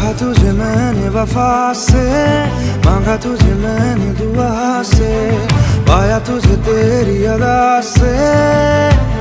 चाहा तुझे मैंने वफा से, मांगा तुझे मैंने दुआ से, पाया तुझे तेरी अदा से।